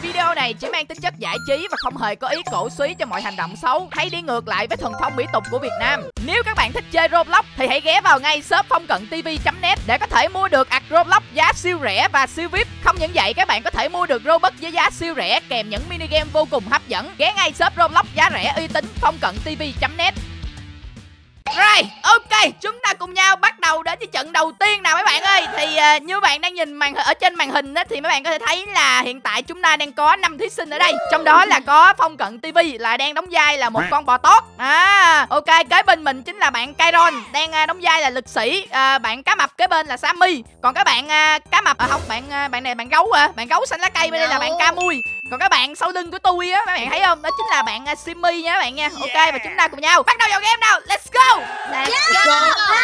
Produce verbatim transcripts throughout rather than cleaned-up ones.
video này chỉ mang tính chất giải trí và không hề có ý cổ suý cho mọi hành động xấu hay đi ngược lại với thuần phong mỹ tục của Việt Nam. Nếu các bạn thích chơi Roblox thì hãy ghé vào ngay shop phong cận tv chấm net để có thể mua được ạc Roblox giá siêu rẻ và siêu vi ai pi. Không những vậy, các bạn có thể mua được Robux với giá siêu rẻ kèm những mini game vô cùng hấp dẫn. Ghé ngay shop Roblox giá rẻ uy tín phong cận tv chấm net. Rồi, ok, chúng ta cùng nhau bắt đầu đến với trận đầu tiên nào mấy bạn ơi. Thì uh, như bạn đang nhìn màn ở trên màn hình á, thì mấy bạn có thể thấy là hiện tại chúng ta đang có năm thí sinh ở đây. Trong đó là có Phong Cận ti vi là đang đóng vai là một con bò tót. À, ok, kế bên mình chính là bạn Kairon đang uh, đóng vai là lực sĩ. Uh, bạn cá mập kế bên là Sammy. Còn các bạn uh, cá mập à, không, bạn uh, bạn này bạn gấu à, bạn gấu xanh lá cây bên đây là bạn Camui. Còn các bạn sau lưng của tôi á, các bạn thấy không? Đó chính là bạn uh, Simmy nha các bạn nha. Ok, và chúng ta cùng nhau bắt đầu vào game nào. Let's go. Let's go.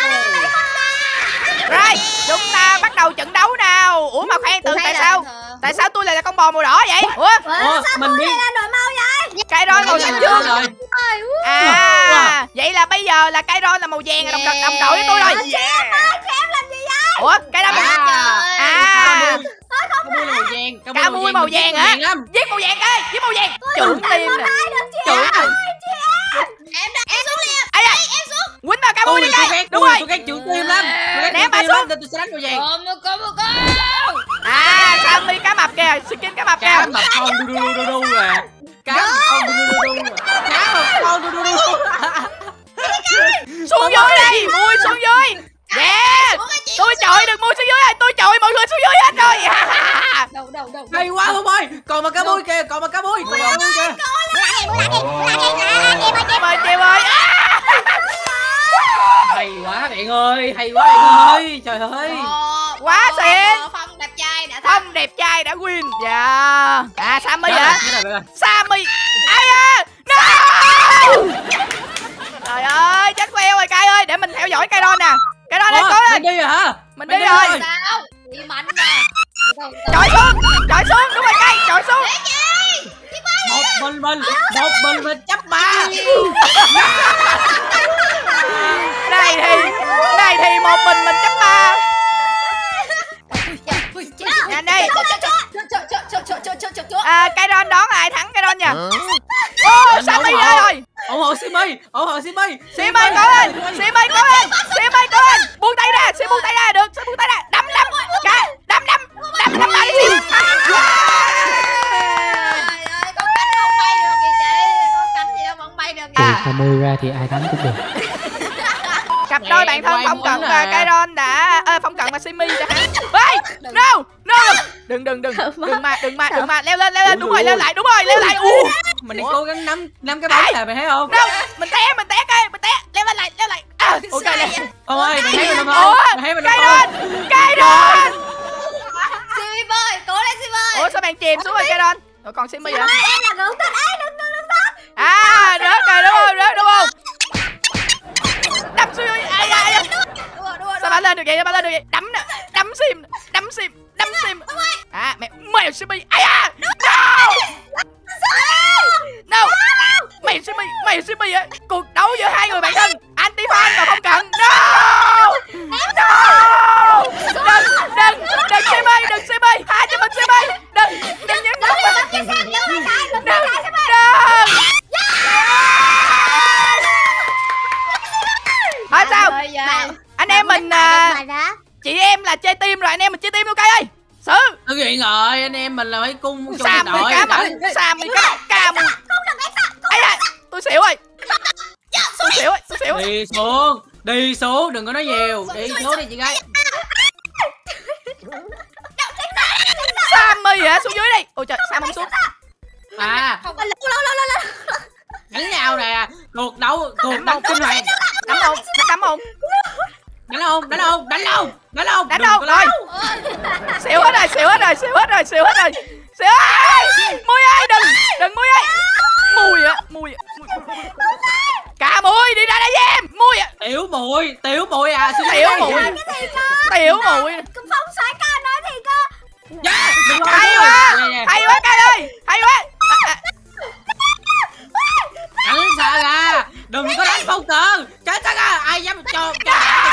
Rồi, chúng ta bắt đầu trận đấu nào. Ủa mà khoan, từ tại sao tại sao tôi lại là con bò màu đỏ vậy? Ủa, Ủa sao mình đi là đổi màu vậy? Kairon màu xanh dương. À, vậy là bây giờ là Kairon là màu vàng, đồng đồng đội với tôi rồi. Em làm gì vậy? Ủa, Kairon à, Camui màu vàng, Camui màu vàng hả? Giết màu vàng cái, giết màu vàng. Trưởng tim nè. Trưởng tim. Em đã em xuống liền. Ai da, em xuống. Quýnh vào Camui đi cái. Đúng rồi. Tôi ghét trưởng tim lắm. Ném bà xuống. Tôi sẽ đánh màu vàng. Có một con. À, Sammy cá mập kìa, skin cá mập kìa. Cá mập con đu đu đu đu rồi. Cá mập con đu đu đu đu. Cá mập con đu đu đu. Xuống dưới đi, Mui xuống dưới. Yeah, tôi chọi được Mui xuống dưới rồi, tôi chọi mọi người xuống dưới hết rồi. Đâu đâu đâu. Hay quá Mui ơi, còn mà cá mui kìa, còn mà cá mui, còn mà mui kìa. Mời chị ơi. Hay quá bạn ơi, hay quá bạn ơi, trời ơi. Quá xịn. Phong đẹp trai đã Phong đẹp trai đã win. Dạ. À Sammy hả? Rồi, Sammy. Ai à? No! Trời ơi, chết queo rồi Kai ơi, để mình theo dõi Kairon nè. Kairon ơi, cố lên. Mình đi rồi hả? Mình đi rồi. Sao? Đi mạnh nè. Chọi xuống, chọi xuống, đúng rồi Kai, chọi xuống. Một mình mình, một mình mình chấp ba. Này thì, này thì một mình mình chấp ba. Nhanh đi. À, Kairon đón ai thắng Kairon nha. Ô, Sammy ra rồi. ủng hộ Simmy, ủng hộ Simmy. Simmy cố lên, Simmy cố lên, Simmy cố lên. Buông tay ra, Simmy buông tay ra được, Simmy buông tay ra. Đấm đấm, cái đấm đấm, đấm đấm lại đi. Trời ơi, con cánh không bay được kìa chị, con cánh gì đâu mà không bay được kìa. Từ Camui ra thì ai thắng cũng được. Cặp đôi bạn thân Phong Cận và Kairon đã à, Phong Cận và Simmy đã thắng. Ê, no, no. Đừng đừng đừng, đừng mà, đừng mà, đừng mà, leo lên, leo lên, đúng rồi, leo lại, đúng rồi, leo lại. U. Mình đang cố gắng nắm nắm cái bóng này, mày thấy không? Đâu, mình té, mình té cái, mình té, leo lên lại, leo lại. À, ok nè. Ông ơi, mày thấy mình không? Mày thấy mình không? Kairon, Kairon. Simmy ơi, cố lên Simmy ơi. Ủa sao bạn chìm xuống rồi Kairon? Rồi còn Simmy hả? Em là ngưỡng tên ấy, đừng đừng đừng đừng. À, rớt rồi đúng không, rớt đúng không? Đấm xuống dưới, ai da, ai da. Sao bà lên được vậy, sao bà lên được vậy? Đấm nè, đấm sim, đấm sim, đấm sim. À, mẹ, mày Simmy, ai da. No! No! Mày Simmy, mày Simmy á. Cuộc đấu giữa hai người bạn thân, Anti-Fan và Phong Cận. No! No! Đừng, đừng, đừng Simmy, đừng Simmy, tha cho mình Simmy. Đừng, đừng nhấn nút mình. Đừng, đừng. Hỏi sao? Anh em mình à, chị em là chơi team rồi, anh em mình chơi team luôn Cây ơi. Xử. Thực hiện rồi, anh em mình là phải cung chung Sam đội. cá mập, Sam cá mập, ca mập. Ây da, tôi xỉu rồi. Tôi xỉu rồi, tôi xỉu rồi. Đi xuống, đi xuống, đừng có nói nhiều. Đi xuống đi chị gái. Sammy hả? Xuống dưới đi. Ôi trời, Sam không xuống. À, đánh nhau nè, cuộc đấu, cuộc đấu kinh hoàng. Đấm không? Đấm không? Đánh không? Đánh không? Đánh không? Đánh không? Đánh không? Rồi. Xỉu hết rồi, xỉu hết rồi, xỉu hết rồi, xỉu hết rồi. Xỉu ơi! Mui ơi, đừng, đừng Mui ơi. Mui á, Mui á. Cả Mui đi ra đây với em. Mui á. Tiểu Mùi, Tiểu Mùi à, Tiểu Mùi. Tiểu Mùi. Phong xoáy ca nói thì cơ. Hay quá, hay quá Cây ơi, hay quá. Đánh sao ra, đừng có đánh Phong Cận. Chết chắc à, ai dám cho cho.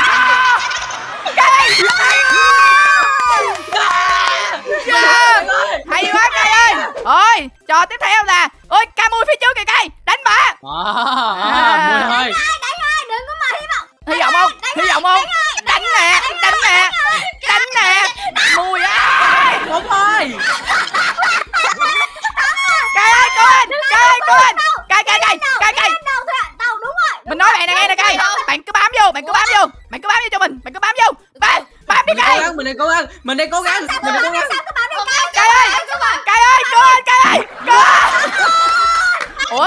Cây. Hay quá Cây ơi. Ôi, ơi, trò tiếp theo là ôi ca mui phía trước kìa Cay, đánh bà. À, Mui ơi. Đánh ơi, đừng có mà hy vọng. Hy vọng không? Hy vọng không? Đánh nè, đánh nè, đánh nè. Mui ơi. Đúng ơi. Cay ơi, cứu anh, Cay ơi, cứu anh. Cay, Cay, Cay, Cay, Cay. Đâu thôi ạ, đâu đúng rồi. Mình nói bạn này nghe nè Cay, bạn cứ bám vô, bạn cứ bám vô, bạn cứ bám vô cho mình, bạn cứ bám vô. Bám, bám đi Cay. Mình đang cố gắng, mình đang cố gắng, mình đang cố gắng. Cay ơi, Cay ơi, cứu anh, Cay ơi, cứu anh. Ủa?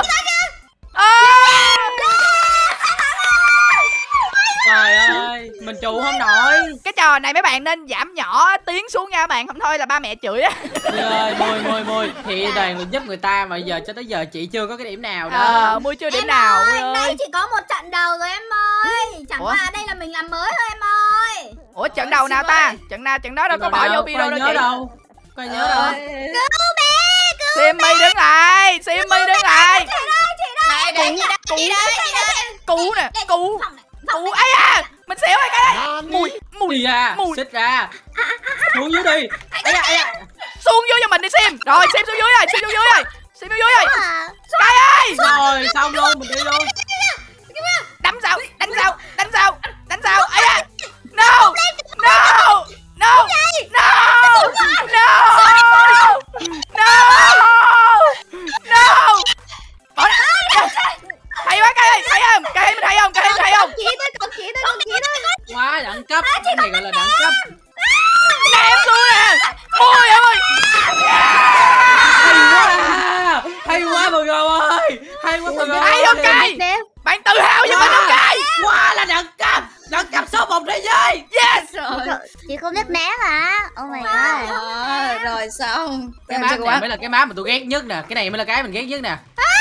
Trời ơi, mình trụ không nổi. Cái trò này mấy bạn nên giảm nhỏ tiếng xuống nha các bạn, không thôi là ba mẹ chửi á. Mui ơi, Mui, Mui, Mui. Thì đoàn mình giúp người ta mà giờ cho tới giờ chị chưa có cái điểm nào đó. Ờ, Mui chưa điểm Em nào. ơi, Mui ơi. đây chỉ có một trận đầu rồi em ơi. Chẳng Ủa? qua đây là mình làm mới thôi em ơi. Ủa trận đầu nào ta? Trận nào trận đó đâu có bỏ vô video đâu nhớ chị. đâu. Có ai nhớ đâu. Cứu bé, cứu Simmy đứng lại, Simmy đứng lại. đây, đây, chị đây, chị đây, chị đây. Cú nè, cú. Phòng này, Cú ấy à, mình xỉu rồi cái đây. Mùi, mùi. Đi ra, Mùi. xích ra. Xuống dưới đi. Ây da, ây da. Xuống dưới cho mình đi Sim. Rồi Sim xuống dưới rồi, Sim xuống dưới rồi. Sim xuống dưới rồi. Cái ơi. Rồi, xong luôn, mình đi luôn. Đánh sao? Đánh sao? Đánh sao? Đánh sao? Ấy à. No. No. No. No. No. No. No. Bỏ ra. Hay quá Cay ơi, thấy không? Cay mình thấy không? Cay mình thấy không? Chị tôi, còn chị tôi, còn chị tôi. Quá đẳng cấp, cái này gọi là đẳng cấp. Ném xuống nè. Mui ơi. Hay quá. Hay quá mọi người ơi. Hay quá mọi người Hay ơi. không Cay? Bạn tự hào với mình không Cay? Quá là đẳng cấp. Đẳng cấp số một thế giới. Yes. Chị không biết né hả? Oh my god. Rồi, rồi xong. Cái map này mới là cái map mà tôi ghét nhất nè. Cái này mới là cái mình ghét nhất nè.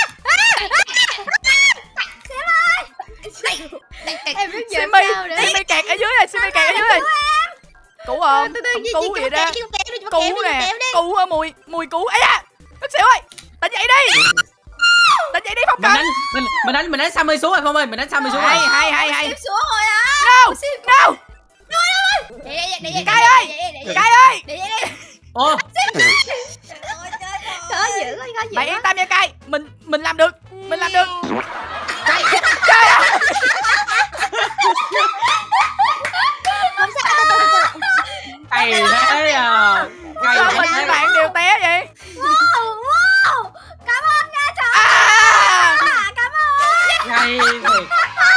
Em biết giờ Simmy, sao nữa. Simmy kẹt ở dưới này, Simmy kẹt ở dưới này. Cứu không? Không cứu gì ra. Cứu nè, cứu ở mùi, mùi cứu. Ấy da, bác xỉu ơi, tỉnh dậy đi. Tỉnh dậy đi Phong Mình Cận. đánh mình mình đánh mình đánh Sammy xuống rồi Phong ơi, mình đánh Sammy xuống rồi. Hay hay hay hay. Em xuống rồi á. No, no. Để đây, để đây. Cay ơi, Cay ơi. Để đây. Ồ, Khó dữ, khó dữ. Mày yên tâm nha Cay, mình mình làm được, mình làm được. Cay, Cay ơi. Không sao, từ từ từ. cay thế à. Cay Sao thế mình với bạn đều té vậy? Wow, wow. Cảm ơn nha trời. À, Cảm ơn. Cay thiệt.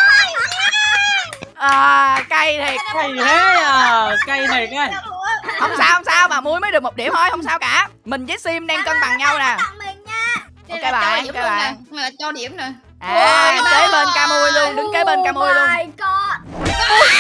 à Cay thiệt. Cay thế à. Cay thiệt á. Không sao không sao, bà Muối mới được một điểm thôi, không sao cả. Mình với Sim đang cân bằng nhau nè. Tặng mình nha. Ok Đây là bạn, cho điểm ok luôn bạn. nè. Là cho điểm nè. À, Ôi, kế bên ca mui luôn, đứng kế bên ca mui luôn. Oh my god.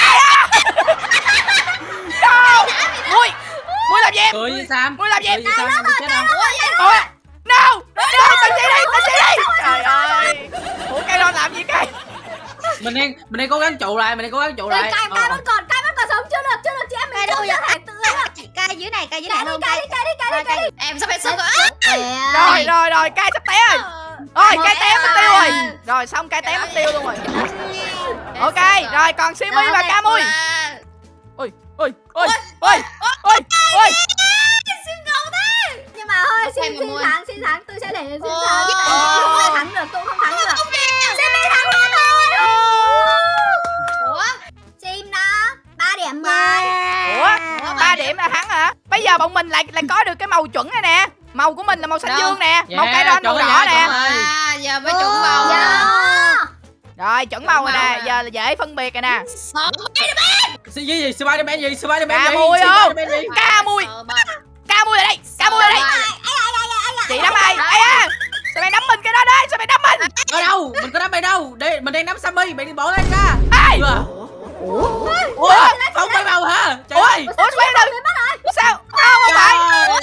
No! Mui, Mui làm gì? Cười gì Sam? Mui làm gì? Cười gì Sam? Mày chết không? Ôi, no, no, tỉnh dậy đi, tỉnh dậy đi. Trời ơi, ủa Cay Ron làm gì Cay? Mình đang mình đang cố gắng trụ lại, mình đang cố gắng trụ lại. Cay cay Ờ. vẫn còn, cay vẫn còn sống, chưa được, chưa được chị em mình. Cay đâu chưa vậy? thể tự Cay dưới này, cay dưới cay này đi, luôn. cay đi, cay đi, cay đi, cay đi. Em sắp hết sức rồi. Rồi, rồi, rồi, Cay sắp té rồi. Rồi, Cay té mất tiêu rồi. Rồi, xong Cay té mất tiêu luôn rồi. Ok, rồi còn Simmy và ca mui. Ôi, ôi, ôi, ôi, ôi, ôi. Nhưng mà thôi, xin Em mà xin mua. thắng, xin thắng, tôi sẽ để xin Ồ. thắng. Tôi không thắng được, tôi không thắng được. Sim đi thắng luôn rồi. Ủa? Sim đó, ba điểm mười. Ủa, ba điểm là thắng hả? Bây giờ bọn mình lại lại có được cái màu chuẩn này nè. Màu của mình là màu xanh Đâu? dương nè, màu Yeah, Cay Ron màu chuẩn đỏ rồi, nè. chuẩn rồi. À, giờ mới chuẩn màu. Dạ. Rồi, chuẩn màu rồi màu nè, nè. giờ là dễ phân biệt rồi nè. Sợ Gì gì gì Spiderman gì Spiderman Ca gì mui không? Spiderman gì? Ca mui, sợ ba. ca mui ở đây, ca mui ở đây. Chị đấm ai? Ai à? Sao mày đấm mình cái đó đấy? Sao mày đấm mình? Ở đâu? Mình có đám mày đâu? Đây, mình đang đám Sammy, mày đi bỏ lên ra. Ai? Ủa? Ủa? Không bay màu hả? Trời Ủa? ơi. Ủa khoan từ. Sao? Không không phải.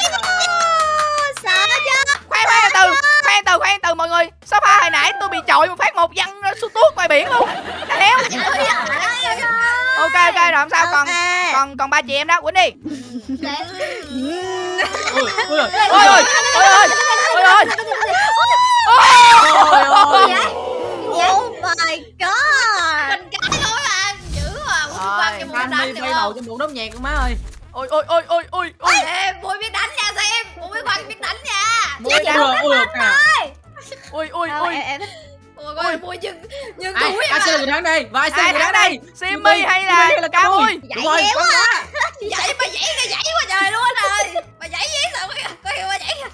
Sợ chưa? Khoan khoan từ, khoan từ, khoan từ mọi người. Sao pha hồi nãy tôi bị chọi một phát một văng xuống tuốt ngoài biển luôn. Đã léo. Ok ok rồi không sao, còn còn còn ba chị em đó, quýnh đi. Ui, ui, ui, Ôi ôi ôi ôi ôi ôi. ôi, ôi. Oh my god. Mình cái thôi à. Dữ à. Hôm qua cái mùa Sammy đánh được bay màu không? trong bụng đốt nhạc con má ơi. Ôi ôi ôi ôi ôi ôi. Ê, Mui biết đánh nha Sam. Mui biết Khoan biết đánh nha. Mui chị đang. Ui ui Ui ui Đâu, ui. em, em thích Ôi ôi mui nhưng nhưng ai túi ai sẽ là người thắng đây? Vai sẽ là Ai người thắng thắng đây? đây? Simmy hay là Ca Mui? Đúng rồi. Dậy quá à. Dậy mà dậy cái dậy quá trời luôn rồi. Mà dậy gì sao coi coi kìa mà dậy.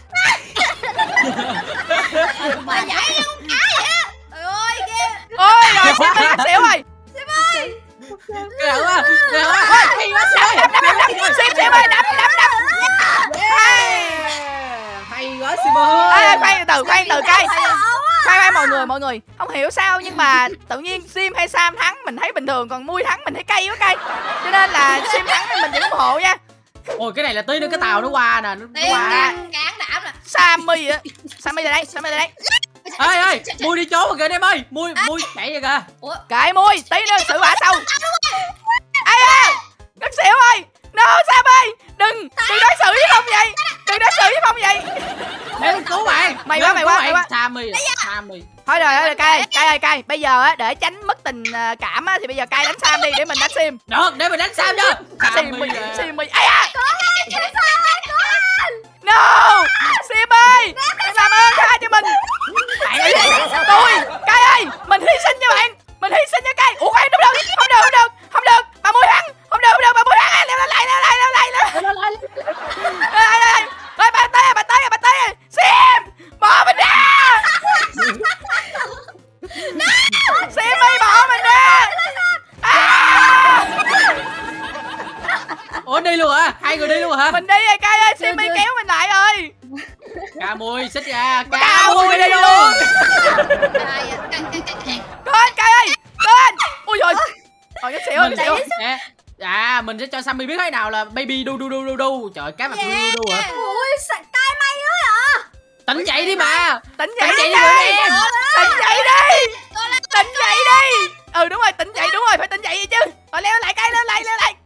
Mà dậy như con cá vậy á. Trời ơi kia. Ôi rồi Simmy cắt xỉu rồi. Cái nào quá? Cái nào quá? Hay quá Sim ơi. Sim Sim ơi đấm đấm đấm. Hay. Hay quá Sim ơi. Ê, khoan từ khoan từ cây. Khoan khoan mọi người mọi người không hiểu sao nhưng mà tự nhiên Sim hay Sam thắng mình thấy bình thường còn Mui thắng mình thấy cay quá cay cho nên là Sim thắng thì mình chỉ ủng hộ nha. Ôi cái này là tí nữa cái tàu nó qua nè, nó Tiền qua. cán cán đảm nè. Sammy á. Sammy là đây, Sammy là đây. Ê ơi, Mui đi trốn rồi kìa em ơi. Mui Mui chạy rồi kìa. Ủa Kệ Mui, tí nữa xử bả sau. Ai à, cắt xỉu ơi. No Sam ơi, đừng, đừng đối xử với Phong vậy. Đừng đối xử với Phong vậy. Để mình cứu bạn. Mày quá, mày quá, mày quá. Sammy, Sammy. Thôi rồi, thôi rồi, cay, cay ơi, cay. Bây giờ á, để tránh mất tình ờ, cảm á, thì bây giờ cay đánh Sam đi để mình đánh Sim. Được, để mình đánh Sam cho. Simmy, Simmy, ai à. No, Sim ơi, làm ơn tha cho mình. Tôi, cay ơi, mình hy sinh cho bạn, mình hy sinh cho cay. Ủa khoan, đúng được, không được, không được, không được. Bà Mui thắng, không được, không được, bà Mui thắng. Leo lên lại, leo lại, leo lại, leo lại. Đây, đây, đây. Ơi, bà tới, bà tới, bà tới. Sim, bỏ mình ra. Sim ơi, bỏ mình ra. À. Ủa đi luôn hả? Hai người đi luôn hả? Mình đi rồi cay ơi, Simmy kéo mình lại ơi. Ca Mui xích ra. Ca Mui đi luôn. Con cay ơi, con. Ui rồi. Rồi cái xỉu, Mình cái xỉu. sẽ à mình sẽ cho Sammy biết thế nào là baby đu đu đu đu đu. Trời cái mặt đu đu đu hả? Ui sạch cay mày ơi hả? Tỉnh dậy đi mà. Tỉnh dậy Tỉnh đi. dậy đi rồi em. Tỉnh dậy đi. Tỉnh dậy đi. Ừ đúng rồi, tỉnh dậy đúng rồi, phải tỉnh dậy chứ. Rồi leo lại cay, leo lại, leo lại.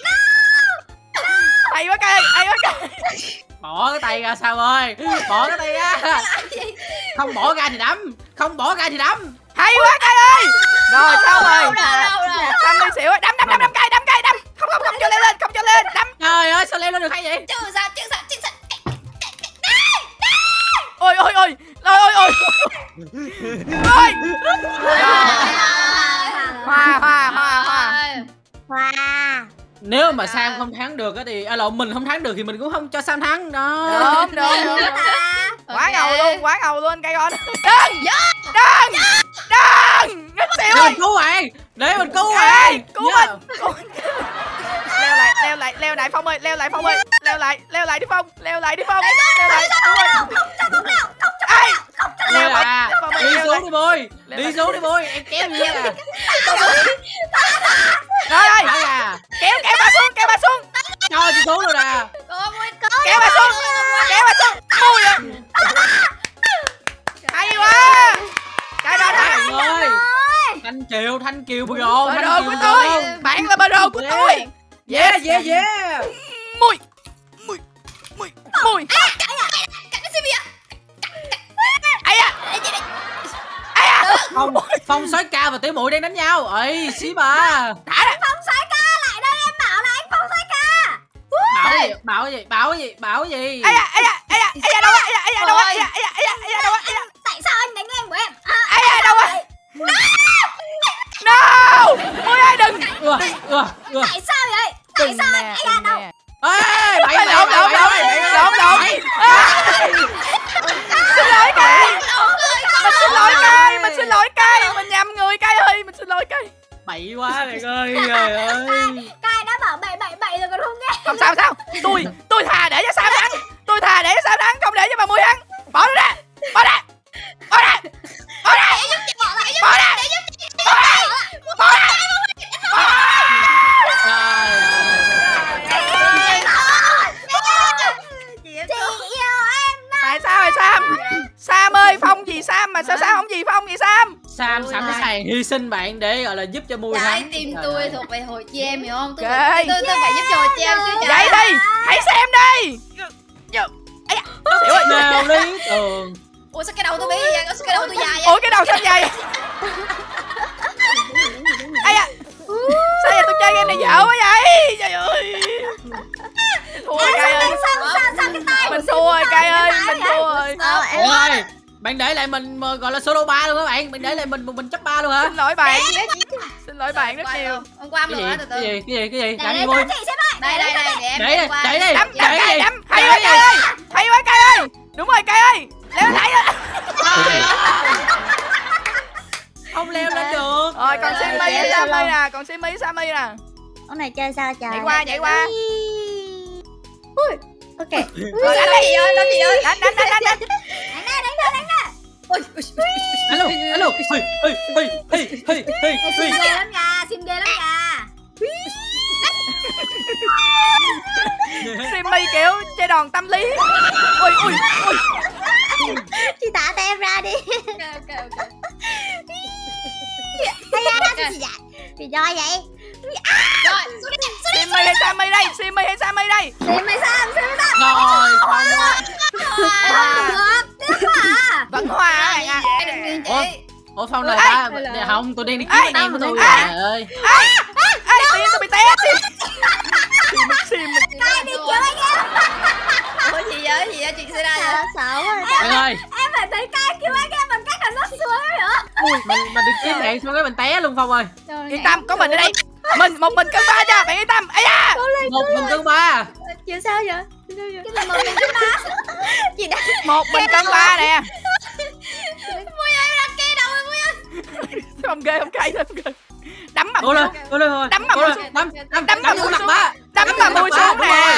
Hay quá cay, hay quá cay. Bỏ cái tay ra Sam ơi. Bỏ cái tay ra. Không bỏ ra thì đấm. Không bỏ ra thì đấm. Hay quá cay ơi. Rồi xong rồi. Đâu đâu. Sam đi xỉu, đấm đấm đấm đấm cay, đấm cay, đấm. Không không không cho leo lên, không cho lên, đấm. Trời ơi sao leo lên được hay vậy? Chứ sao chứ sao chứ sao. Ôi ôi ôi. Ôi ôi ôi. Ôi. Hoa hoa hoa hoa. Wow. Nếu mà Sam không thắng được á thì à lộn mình không thắng được thì mình cũng không cho Sam thắng đó. Đúng đúng đúng. Quá ngầu luôn, quá ngầu luôn cay con. Đừng. Đừng. Đừng. Ngất xỉu Để ơi. mình cứu bạn. Để mình cứu Ê, bạn. cứu mình. Leo lại, leo lại, leo lại Phong ơi, leo lại Phong ơi. Leo lại, leo lại đi Phong, leo lại đi Phong. Leo lại. Đúng rồi. Ai? Leo lại. à. Phong ơi, Đi leo xuống lại. đi Bôi. Leo Đi lại. xuống đi Bôi. Em kéo như thế à. Rồi rồi. Thả ra. Kéo kéo bà xuống, kéo bà xuống. Cho chị xuống rồi nè. Cô Mui có. Kéo bà xuống. Kéo bà xuống. Mui à. Hay quá. Cái đó đó. Bạn ơi. Thanh Kiều, Thanh Kiều Pro, Bà Thanh đồ Kiều của Pro. tôi. Bạn là bà đồ của tôi. Yeah, yeah, yeah. Mui. Mui. Mui. Mui. Cắn cái gì vậy? Ai à. Ai à. Phong, Phong sói ca và Tiểu Muội đang đánh nhau. Ơi, xí bà. Thả ra. Phong sói ca lại đây em bảo là anh Phong sói ca. Bảo cái gì? Bảo cái gì? Bảo cái gì? Bảo cái gì? Ai à, ai à, ai à, ai à đâu á, ai à, ai à đâu á, ai à, ai à, ai à, ai à đâu á, ai à. Tại sao anh đánh em của em? Ai à đâu á. No. Mui ơi đừng. Ưa, ưa, ưa. Tại sao vậy? Tại sao anh anh à đâu? Ê, bậy Ê, bậy lộn lộn lộn lộn lộn. Xin lỗi cay. Mình xin lỗi cay, mình xin lỗi cay, mình nhầm người cay ơi, mình xin lỗi cay. Bậy quá bạn ơi, trời ơi. Cai đã bảo bậy bậy bậy rồi còn không nghe. Không sao sao. Tôi tôi thà để cho Sam thắng. Tôi thà để cho Sam thắng không để cho bà Mui thắng. Bỏ nó ra. Bỏ ra. Bỏ ra. Bỏ ra. Bỏ ra. Bỏ ra. Bỏ ra. Bỏ ra. Chị yêu em. Tại sao rồi Sam? Sam ơi, Phong gì Sam mà sao Sam không gì Phong gì Sam? Sam sẵn sàng hy sinh bạn để gọi là giúp cho Mui Trái thắng. tim Trời tôi ơi. thuộc về hồi chị em hiểu không? Tôi Kệ. phải, tôi, tôi phải giúp cho hồi chị em chứ. Vậy đi, hãy xem đi. Ây da, xỉu ơi. Nào lý tưởng. Ủa sao cái đầu tôi bé vậy? Sao cái đầu tôi dài vậy? Ủa cái đầu sao vậy? Ây da. Sao vậy, tôi chơi game này dở quá vậy? Trời ơi. Thua rồi cay ơi. Sao sao sao cái tay Mình thua rồi Cay ơi, mình thua rồi. Ờ, em ơi, bạn để lại mình mà gọi là solo ba luôn các bạn, bạn để lại mình mình chấp ba luôn hả? Xin lỗi bạn. Xin lỗi bạn rất nhiều. Ông qua Cái nữa gì? từ Cái từ. gì? Cái gì? Cái gì? để Làm để gì vui? cho chị xếp lại. Đây đây đây để em Để đi, em qua. để đi. Đấm, đấm Để Cay, gì? đấm. Hay quá Cay ơi. Hay quá Cay ơi. Đúng rồi Cay ơi. Leo lại á. Không leo lên được. Rồi còn Trời Simmy ơi, với em Sammy solo. nè, còn Simmy với Sammy nè. Con này chơi sao trời? Nhảy qua, nhảy qua. Ui, ok. Rồi đánh Làm gì ơi, làm gì ơi. đánh đánh đánh đánh. đánh. Đánh ra, đánh ra, đánh ra. Ôi, ôi, ôi. Đánh luôn, đánh luôn. Hì, hì, hì, hì, hì, hì, Ê, hì. sim ghê lắm nha, sim ghê lắm nha. Simmy kiểu chơi đòn tâm lý. Ui ui ui. Chị thả tay em ra đi. Ok ok ok. Hay da, chị dạy. Chị do vậy. Rồi, xuống đi, xuống đi. Simmy hay Sammy đây? Simmy hay Sammy đây? Sim mày sao, sim mày sao? Rồi, xong rồi. À, được, tiếp à. Vẫn hòa á bạn ạ. Đừng nghiêng Ủa? chị. Ủa Phong rồi Ê, ta? ê, Để không, tôi đang đi ê, kiếm anh em của tôi. ê, Trời ơi. Ê, tiên tôi bị té tiên. Simmy Simmy. Ai Đi kiểu anh em. Ủa gì vậy? Gì vậy? Chuyện xảy ra Sợ, vậy? sợ quá. Bạn ơi, Em phải thấy cay kêu anh em bằng cách là nó xuống nữa. mình mình được kiếm bạn xong cái mình té luôn Phong ơi. Yên tâm, có mình ở đây. Mình một mình cân ba cho bạn yên tâm. Ây da. Một mình cân ba. Chuyện sao vậy? Chuyện sao vậy? Cái là một mình cái má. Chị đã Một mình cân ba nè. Mui ơi, đặt kia đầu rồi Mui ơi. Không ghê, không cay, không ghê. Đấm mà Cố mùi lên, xuống. cố lên thôi. Đấm mà Cố mùi lên, xuống. đấm, đấm, Đấm mà vô mùi mặt xuống. bá. Đấm mà mùi xuống nè.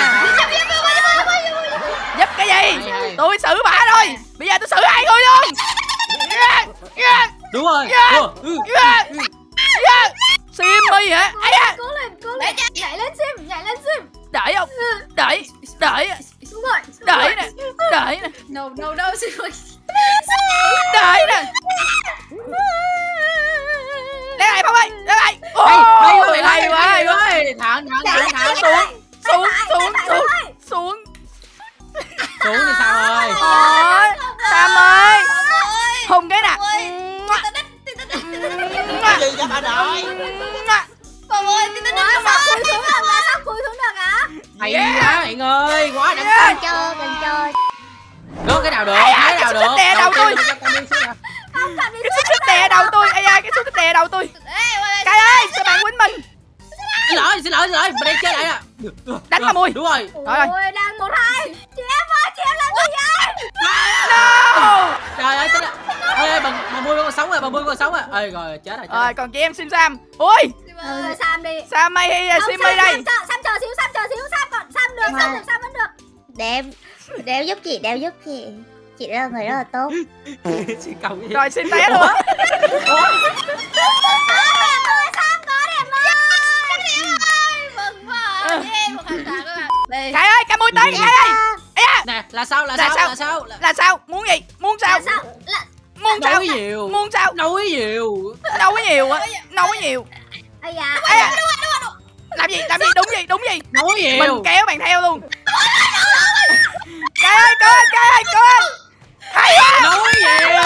Giúp cái gì? Hay, hay. Tôi xử bả rồi. Bây giờ tôi xử hai người luôn. Yeah, yeah, Đúng rồi. Yeah. Ừ, ừ. yeah, yeah. Simmy hả? Ấy da. cố lên, cố lên. Nhảy lên sim, nhảy lên sim. Đợi không? Đợi, đợi, Xuống rồi. xuống đợi rồi. nè. Đợi nè. No no no, xin lỗi. Đợi nè. Lấy lại Phong ơi, lấy lại. Hay, hay quá, Ôi, hay quá, hay quá. Thẳng, thẳng, thẳng, thẳng. Xuống, xuống, xuống, xuống, xuống. Xuống thì sao rồi? Ôi, Sam ơi. Ôi. Hùng cái nè. Ôi. Tao đít, tao đít. Gì vậy bà nội? Con ơi, tao đít Ủa, nó sao cùi xuống được hả? Sao cùi xuống được hả? Hay Yeah. quá bạn ơi, quá đẳng Yeah. cấp. Cần chơi, cần chơi. Được cái nào được, Ai da, cái nào cái được. xúc đè đầu tôi. tiên cho con đi xuống nè. Không cần đi Cái xúc xích đè đầu tôi. Ây da, cái xúc xích đè đầu tôi. Ê, ôi, Cay ơi, sao bạn quýnh mình? Xin lỗi, xin lỗi, xin lỗi, mình đang chơi lại nè. Đánh vào mùi. Đúng rồi. Rồi, rồi. Ôi, đang một hai. Chị em ơi, chị em làm gì vậy? No. Trời ơi, tính là... Ê, ê, bà, bà Mui còn sống rồi, bà Mui còn sống rồi. Ê, rồi, chết rồi, chết rồi. Rồi, còn chị em Sim Sam. Ui, Ừ, Sam đi. Sam hay hay Không, Simmy Sam, đây? Sam, chờ- Sam chờ xíu, Sam chờ xíu, Sam còn, Sam được, Sam được, Sam vẫn được. Để em, để em giúp chị, để em giúp chị. Chị là người rất là tốt. Chị cầu gì? Rồi Sim té luôn. Sam có đẹp ơi. mừng quá. Yeah, một hành động các bạn. Đây. Cay ơi, Cay Mui tới, Cay ơi. Ây da, Nè, là sao, là Là sao, sao? là sao? Là- là sao? Muốn gì? Muốn sao? Là sao? Là, Muốn sao? Nói nhiều. Muốn sao? Nói nhiều. Đâu có nhiều á, đâu có nhiều. ây da. Ây da. Làm gì? Làm gì? Đúng gì? Đúng gì? Nói nhiều. Mình kéo bạn theo luôn. Cay ơi, Cay ơi, Cay ơi, Cay ơi. Hay quá. Nói nhiều.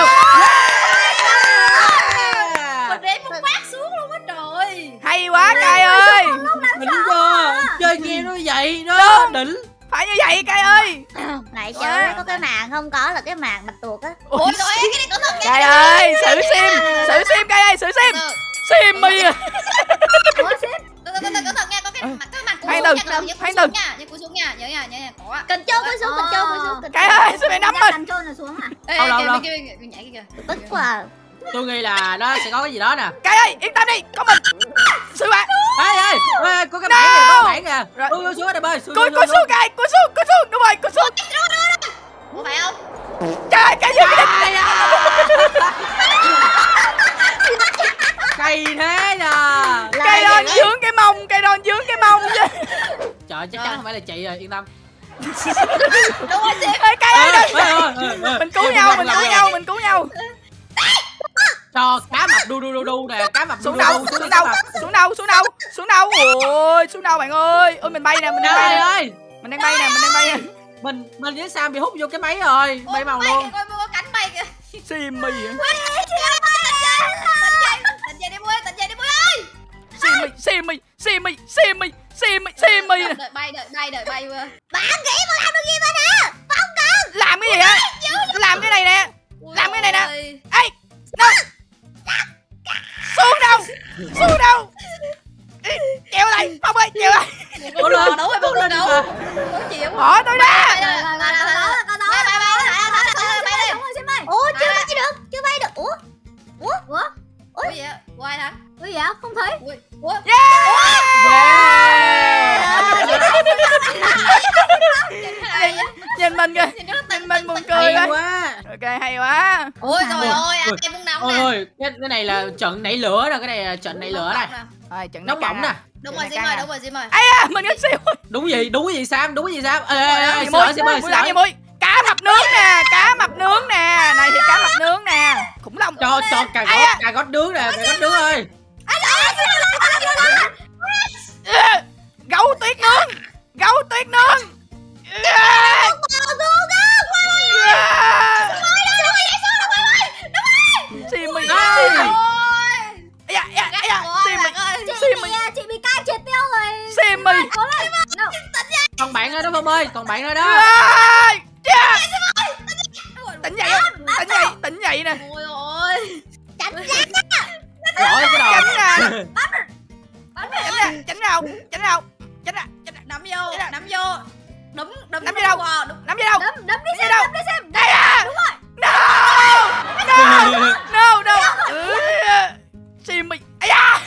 Mình để một phát xuống luôn á trời. Hay quá Cay ơi. Đỉnh chưa? Chơi game nó vậy đó, Đúng. đỉnh. Phải như vậy Cay ơi. Nãy chơi có cái màn không có là cái màn bạch tuộc á. Ôi trời ơi, cái này cẩn thận nha. Cay ơi, xử Sim, xử Sim Cay ơi, xử Sim. Simmy à. Ủa xếp. Cẩn thận, cẩn thận nha, có cái mặt cái mặt cúi Khoan xuống từ, nha, nhớ cúi khoan xuống từ. nha, nhớ cúi xuống nha, nhớ nha, nhớ nha, có á. Cần trâu cúi xuống, cần trâu cúi xuống. cần Cay trâu. ơi, sao mày nắm mình? Cần trâu là xuống à? Ê, Đâu, đâu, kìa, đâu. kìa, kìa, kìa, nhảy kia kìa. Tức quá à. Tôi nghĩ là nó sẽ có cái gì đó nè. Cay ơi, yên tâm đi, có mình. Xử bạn. Ê, ê, ê, có cái No. bảng kìa, có cái bảng kìa. Rồi. Xuống, xuống, xuống đây bơi. Xuống, Cúi xuống, cúi xuống. xuống Cay, cúi xuống, cúi xuống. Đúng rồi, cúi xuống. Ủa phải không? Trời, Cay dữ cái Ai da. Cày thế nè. Cay đòn dướng cái mông, Cay đòn dướng cái mông chứ. Trời, chắc chắn không phải là chị rồi, yên tâm. Đúng rồi chị. Ê, Cay ơi, Ê, đừng. ê, ê, ê, ê. Mình cứu Em nhau, làm, mình làm, cứu làm. nhau, mình cứu nhau. Cho cá mập đu đu đu đu nè, cá mập đu Xuống đu đâu, đu, xuống đâu, xuống đâu, xuống đâu, xuống đâu. Ôi, xuống đâu bạn ơi. Ôi mình bay nè, mình đang bay Trời nè. ơi, Mình đang bay nè, mình đang bay nè. mình mình với Sam bị hút vô cái máy rồi, bay màu Bay luôn. kìa, coi có cánh bay kìa. Simmy à. Tỉnh dậy đi Mui, tỉnh dậy đi Mui ơi. Simmy, Simmy, Simmy, Simmy, Simmy, Simmy nè. Đợi bay, đợi bay, đợi bay vừa. Bạn nghĩ mà làm được gì mà nè. Phong ca. Làm cái gì á? Làm cái này nè. Làm cái này nè. Ê, no. Xuống đâu? Xuống đâu? Chèo lại, Phong ơi, chèo lại. Cố lên, đấu hay cố lên đấu? mà. Bỏ tôi ra. Ủa chưa bay được, chưa bay được. Ủa? Ủa? Ủa? Ủa gì vậy? Quay hả? Ủa gì vậy? Không thấy. Ủa? Nhìn, nhìn mình kìa. Nhìn mình buồn cười Hay thôi. quá. Ok, hay quá. Ôi trời ơi, ai muốn nóng Ôi nè. ôi, cái, cái này là trận nảy lửa nè, cái này là trận nảy lửa này. Rồi, trận này Nóng bỏng căng nè. à. Đúng rồi, Sim ơi, đúng rồi, Sim ơi. Ây da, mình ngất xỉu. Đúng gì, đúng gì Sam, đúng gì Sam. Ê ê ê, Mùi xin lỗi, xin lỗi, mùi xin làm lỗi. gì mùi? Cá mập nướng nè, cá mập nướng nè. Này thì cá mập nướng nè. Khủng long. Cho cho cà Ai gót, à? cà gót nướng nè, cà gót nướng ơi. Ê, gấu tuyết nướng. Gấu tuyết nướng. Ê. Xì mì. Ê. Ây da, ây da, ây da, xì mì. Chị bị chị bị cai triệt tiêu rồi. Xì mì. Cố lên. No. Còn bạn ơi đó Phong ơi, còn bạn ơi đó. Ê, cha. Tỉnh dậy, tỉnh dậy, tỉnh dậy nè. Ôi ôi. Tránh ra. Lỗi cái đầu. Tránh ra, Bắn tránh ra, tránh ra, không? Tránh ra, không? Tránh ra, tránh ra. nắm vô, nắm vô. Đúng, đúng. Nắm vô đâu? Wow, đúng. Nắm vô đâu? Đấm đấm đi Đi xem, đâu? đấm đi xem. Đây à! Đúng rồi. No! No! No! No! Ừ. Xì mì. Ây da!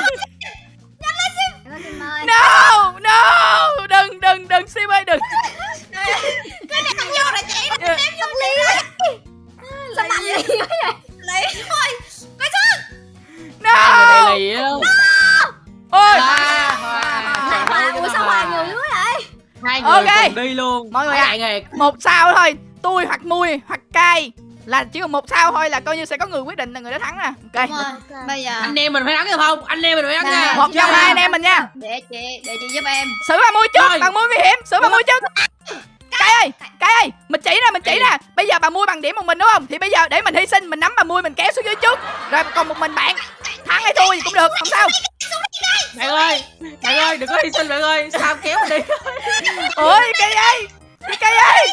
No! No! Đừng, đừng, đừng, Sim ơi, đừng. Cái này nắm vô là chạy, ném vô đi. Sao mạnh vậy? Lấy thôi. Quay xuống. Hai người No! này lì luôn. Ôi! À, Sao Hoàng, ủa sao Hoàng nhiều dữ vậy? hai người Ok. cùng đi luôn. Mọi người Mấy ạ. bạn này Một sao thôi. Tôi hoặc Mui hoặc Cai là chỉ còn một sao thôi là coi như sẽ có người quyết định là người đó thắng nè. Ok. Đúng rồi. Bây giờ anh em mình phải thắng được không? Anh em mình phải thắng nha. Một trong hai anh em mình nha. để chị, để chị giúp em. Xử bà Mui trước, Rồi. bà Mui nguy hiểm, xử bà Mui trước. Cai ơi, Cai ơi, mình chỉ nè, mình chỉ nè. Bây giờ bà Mui bằng điểm một mình đúng không? Thì bây giờ để mình hy sinh, mình nắm bà Mui mình kéo xuống dưới trước. Rồi còn một mình bạn. Thắng hay thua gì cũng được, không sao. Bạn ơi, bạn ơi, đừng có hy sinh bạn ơi. Sao kéo mình đi. Ôi, Cai ơi. Cai ơi.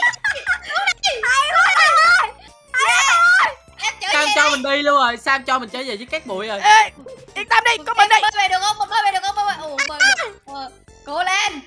Em chở Sam về cho đây. mình đi luôn rồi. Sam cho mình trở về với các bụi rồi. Ê, yên tâm đi, có mình Em đi. bơi về được không? Mình bơi về được không? Bơi về. Ồ, bơi được. Ờ, cố lên.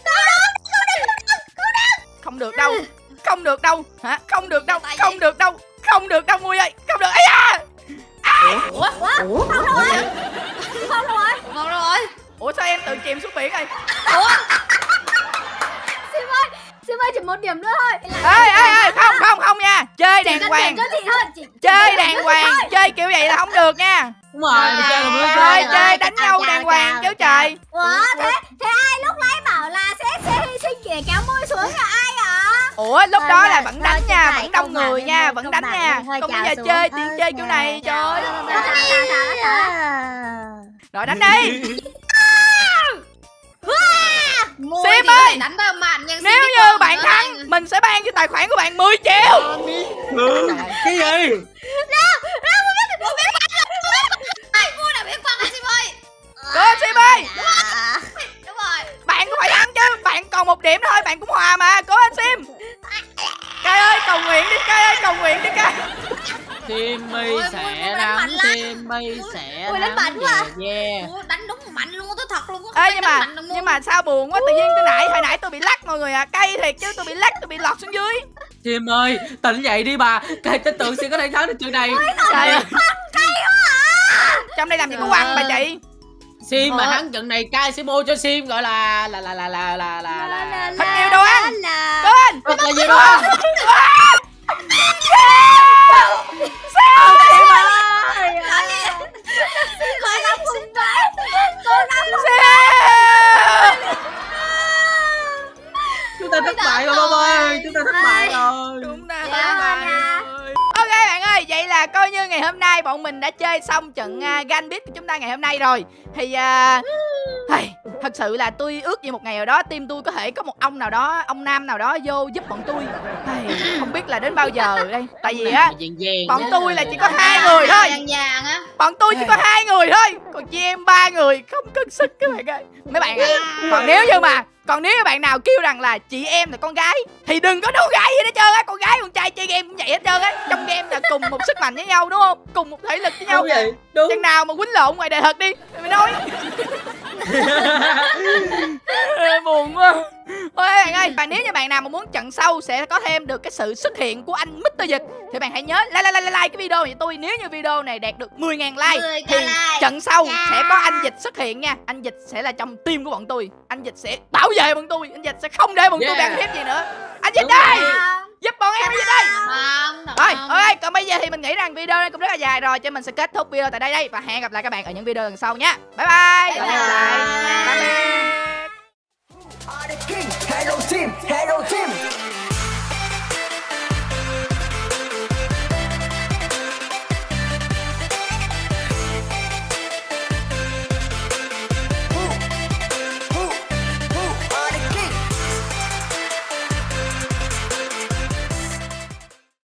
Không được đâu. Không được đâu. Hả? Không được đâu. Không được đâu. Không được đâu Mui ơi. Không được. Ây da. Ủa? Ủa? Không đâu rồi. Không đâu rồi. Ngon rồi. Ủa sao em tự chìm xuống biển rồi? Ủa? Sim ơi, Sim ơi chỉ một điểm nữa thôi. Ê ê ê, không không không nha. Chơi đàng hoàng. Cho chị thôi. Chị, Chơi đàng hoàng. Chơi kiểu vậy là không được nha. Đúng rồi, mình chơi là mới Chơi chơi. chơi đánh nhau đàng hoàng chứ trời. Ủa thế thế ai lúc nãy bảo là sẽ sẽ hy sinh để kéo Mui xuống là ai ạ? Ủa lúc Thôi đó rồi, là vẫn thôi đánh chị nha, phải vẫn đông công bằng người đi, nha, thôi, vẫn công đánh bằng nha. đi, thôi, Còn bây chào giờ xuống, chơi thôi, tiền chơi kiểu này trời ơi. Thả, thả, thả, thả. Rồi đánh đi. Môi Sim thì có ơi! thể đánh vào màn nhưng Nếu Sim biết như con bạn nữa thắng, anh. mình sẽ ban cho tài khoản của bạn mười triệu. Ừ. Cái gì? Ai mua đã biết con anh Sim ơi. Cô Sim ơi, Đúng rồi. bạn cũng phải thắng chứ. Bạn còn một điểm thôi, bạn cũng hòa mà. Cố anh Sim. Cai ơi, cầu nguyện đi Cai ơi, cầu nguyện đi Cai. Timmy Ôi, sẽ Mui đánh mạnh thắng, lắm. Timmy sẽ Ui, đánh thắng. mạnh quá. Yeah, yeah. Ủa, đánh đúng mạnh luôn, tôi thật luôn. Ê nhưng mà nhưng mà sao buồn quá, tự nhiên tôi nãy hồi nãy tôi bị lắc mọi người à. Cay thiệt chứ, tôi bị lắc, tôi bị lọt xuống dưới. Tim ơi, tỉnh dậy đi bà. Cái tin tưởng sẽ có thể thắng được chuyện này. Trời ơi. Trong đây làm gì có quăng bà chị. Sim mà Ờ. thắng trận này Kai sẽ mua cho Sim gọi là là là là là là là là Thật nhiều đồ ăn. Cố anh. thật là gì đó. Sao Sim ơi. Cố gắng cùng với. Cố gắng cùng Sim. Chúng ta thất bại rồi Bông ơi. Chúng ta thất bại rồi. Chúng ta Dạ, thất bại nha. rồi. Ok bạn ơi, vậy là coi như ngày hôm nay bọn mình đã chơi xong trận uh, Gunbit của chúng ta ngày hôm nay rồi. Thì uh, hey, Thật sự là tôi ước gì một ngày nào đó team tôi có thể có một ông nào đó, ông nam nào đó vô giúp bọn tôi. Ai, không biết là đến bao giờ đây. Tại vì á, bọn tôi là chỉ có hai người thôi. Vàng vàng á. Bọn tôi chỉ có hai người thôi, còn chị em ba người không cân sức các bạn ơi. Mấy bạn ạ, còn nếu như mà còn nếu như bạn nào kêu rằng là chị em là con gái thì đừng có đố gái gì hết trơn á. Con gái con trai chơi game cũng vậy hết trơn á. Trong game là cùng một sức mạnh với nhau đúng không? Cùng một thể lực với nhau. Đúng vậy, đúng. Chừng nào mà quýnh lộn ngoài đời thật đi mày nói. Buồn quá. Thôi bạn ơi, và nếu như bạn nào mà muốn trận sau sẽ có thêm được cái sự xuất hiện của anh mít tơ Dịch thì bạn hãy nhớ like like like, like cái video này tôi. Nếu như video này đạt được mười ngàn like thì like. trận sau Yeah. sẽ có anh Dịch xuất hiện nha. Anh Dịch sẽ là trong team của bọn tôi. Anh Dịch sẽ bảo vệ bọn tôi. Anh Dịch sẽ không để bọn tôi Yeah. bị ăn hiếp gì nữa. Anh Dịch Đúng ơi, rồi. giúp bọn em Anh Dịch ơi. Không, thật Rồi, không. ok, còn bây giờ thì mình nghĩ rằng video này cũng rất là dài rồi, cho mình sẽ kết thúc video tại đây đây và hẹn gặp lại các bạn ở những video lần sau nha. Bye bye. Bye Hẹn gặp lại. bye. Bye bye. Hello team, hello team.